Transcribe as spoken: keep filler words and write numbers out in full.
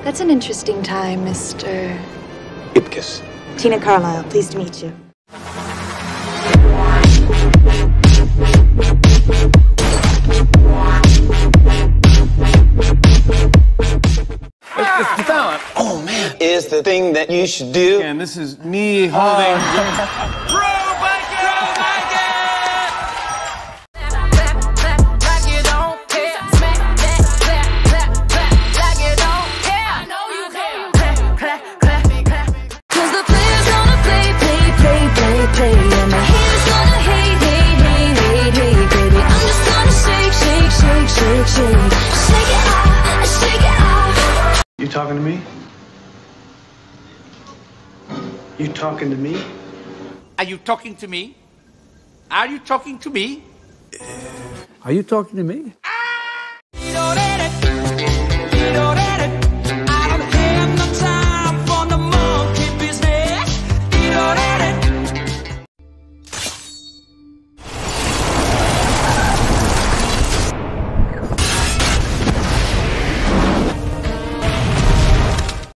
That's an interesting time, Mister Ipkiss. Tina Carlisle, pleased to meet you. It's, it's the talent. Oh man, is the thing that you should do. And this is me holding. You talking to me? You talking to me? Are you talking to me? Are you talking to me? Are you talking to me?